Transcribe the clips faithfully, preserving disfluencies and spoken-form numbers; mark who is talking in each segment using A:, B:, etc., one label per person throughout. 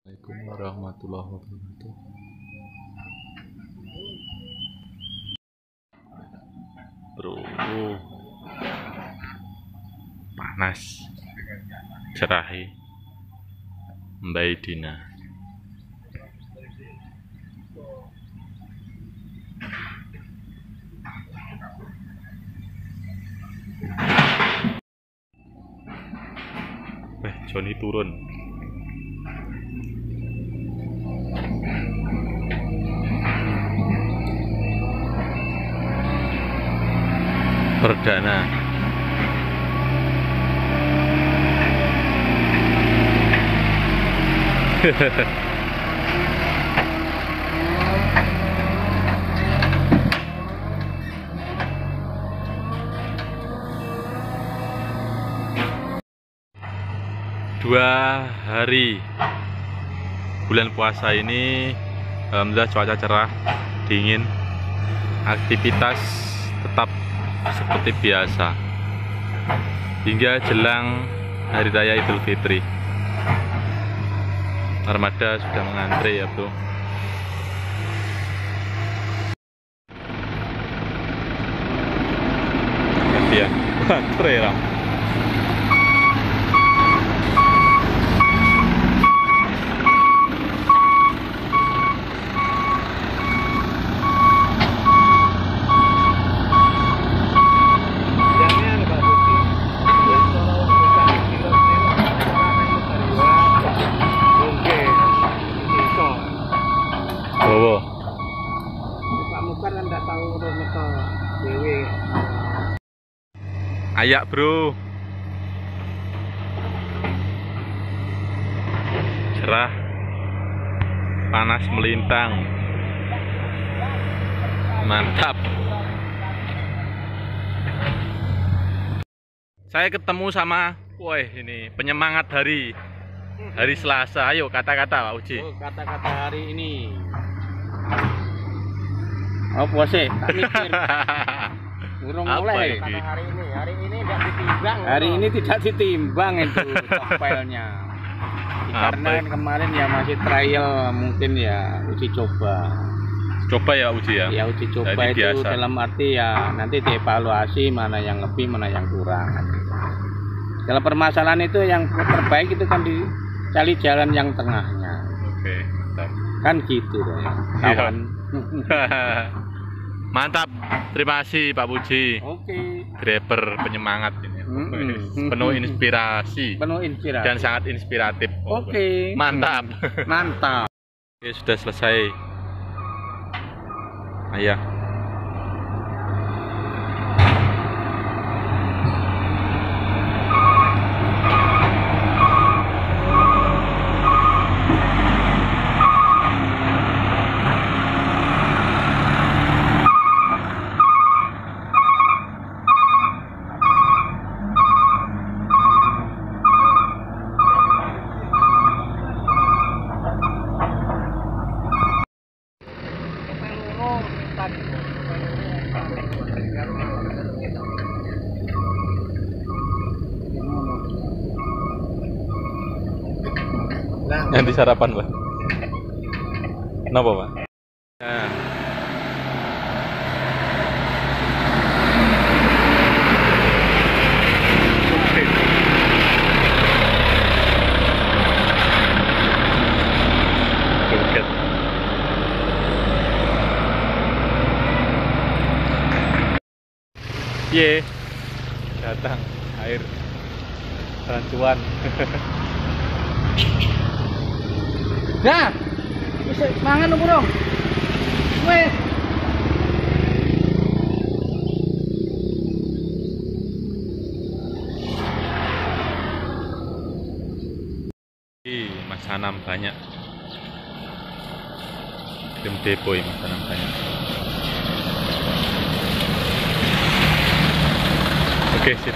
A: Assalamualaikum warahmatullahi wabarakatuh. Bro, panas cerahi Mbak Dina. Eh, Joni turun. Perdana dua hari bulan puasa ini alhamdulillah cuaca cerah, dingin, aktivitas tetap seperti biasa hingga jelang Hari Raya Idul Fitri. Armada sudah mengantre ya bro. Ya, antre lah. Ayak bro, cerah, panas melintang, mantap. Saya ketemu sama, woi ini penyemangat hari hari Selasa. Ayo kata-kata Pak Uji.
B: Oh, kata-kata hari ini. Oh puasa, tak mikir. Burung mulai.
A: Kata
B: hari ini, hari ini tidak ditimbang. Hari ini tidak ditimbang itu topelnya. Karena
A: Apa?
B: kemarin ya masih trial, mungkin ya uji coba.
A: Coba ya Uji ya.
B: Ya uji coba
A: Jadi
B: itu
A: biasa.
B: dalam arti ya nanti dievaluasi mana yang lebih, mana yang kurang. Kalau permasalahan itu yang terbaik itu kan dicari jalan yang tengahnya.
A: Oke, mantap.
B: Kan gitu ya, kawan.
A: Mantap, terima kasih Pak Puji.
B: Oke.
A: Driver penyemangat ini.
B: Mm-mm.
A: Penuh inspirasi
B: Penuh inspirasi.
A: dan sangat inspiratif.
B: Oke.
A: Mantap.
B: Mantap.
A: Oke, sudah selesai. Ayah. Nanti sarapan Pak. Kenapa Pak? Nah. Joget. Ye, datang air rancuan.
B: Nah, bisa mangan dong, Bro. Weh.
A: Mas Hanam banyak. Tim depo Mas Hanam banyak. Oke, sip.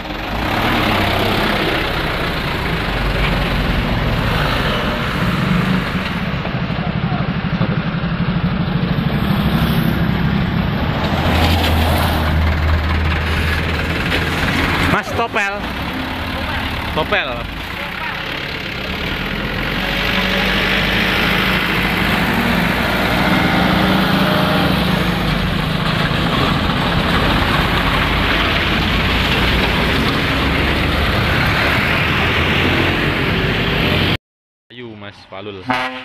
A: Mas Topel. Topel. Ayo Mas Falul.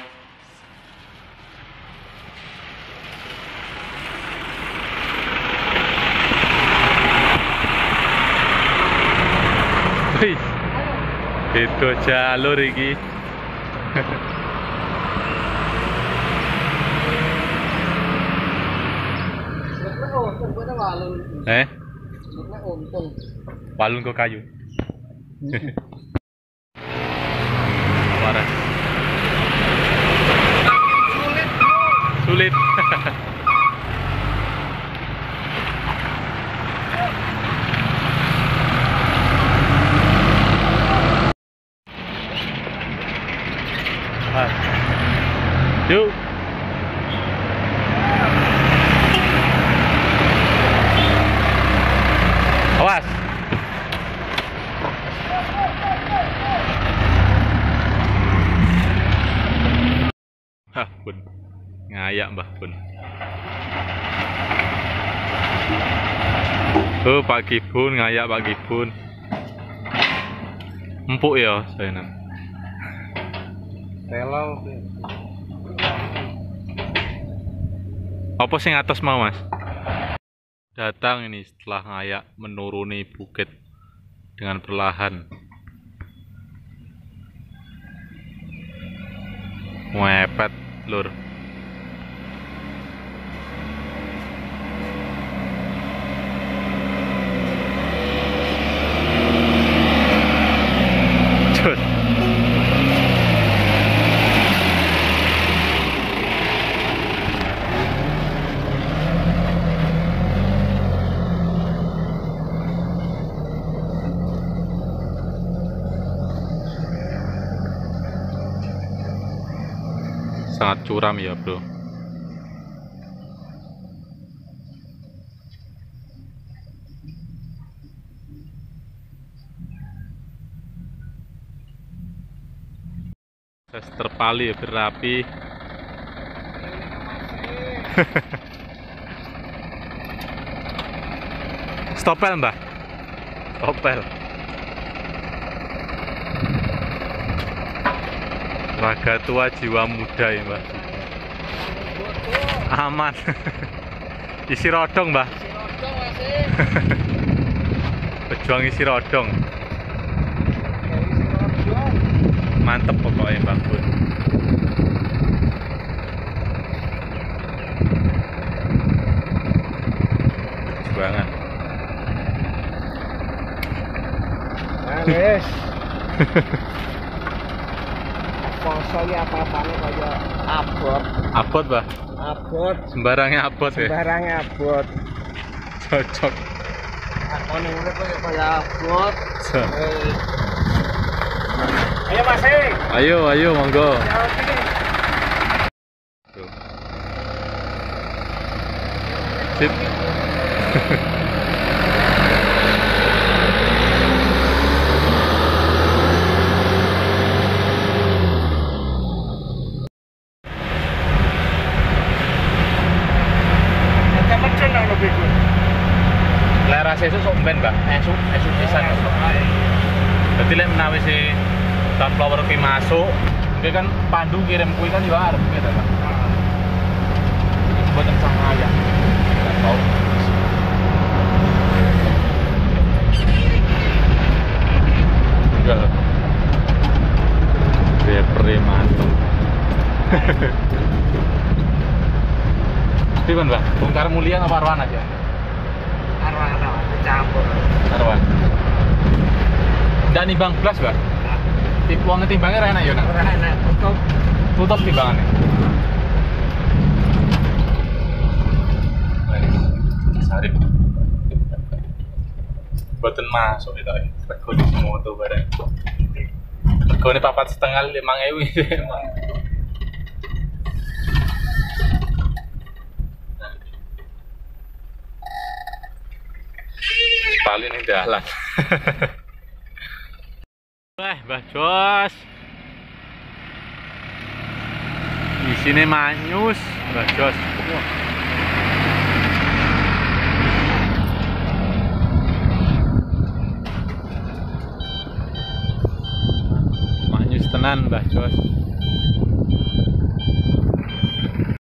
A: Wih, itu jalur iki. Eh? Walun kok kayu. Parah. Sulit. Sulit. Yuk. Awas. Hah, Bun. Ngayak Mbah Bun. Oh, Pak Kibun ngayak Pak Kibun. Empuk ya saya nam.
B: Telau.
A: Apa sing atas mau Mas? Datang ini setelah ngayak menuruni bukit dengan perlahan. Mepet lur. Cus. Sangat curam ya bro. Saya terpali ya berapi. Stopel Mbah. Stopel. Raga tua jiwa muda ya Mbak. Aman. Isi rodong Mbak. Pejuang isi rodong. Mantep pokoknya Mbak Bun. Perjuangan.
B: Manis. Soalnya apa-apanya kayak abot.
A: Abot Mbah.
B: Abot.
A: Sembarangnya abot ya.
B: Sembarangnya abot.
A: Cocok.
B: Aku nih udah kayak kayak abot.
A: So.
B: Eh. Ayo Mas.
A: Ayo, ayo monggo. Tuh. Sip. Lerase itu sok ben Mbak, esuk esuk pisan. Dadi lek menawi si sunflower ki masuk, mungkin kan Pandu kirim kuwi kan yo arep gitu Mbak. Mboten sangaya. Enggak tahu. Enggak. Dia premanto. Piman Mbak, bongkar mulia apa arwan aja?
B: Arwana campur.
A: Arwan. Dan nimbang belas Mbak. Tip wong timbangnya ra enak ya nak.
B: Ora enak tutup.
A: Tutup timbangannya. Sarip. Boten masuk itu ya. Rego di moto bareng. Regone papat setengah lima ewu emang. Paling ini dalan. Wah, Mbah Jos. Di sini manyus, Mbah Jos. Wah. Manyus tenan Mbah Jos.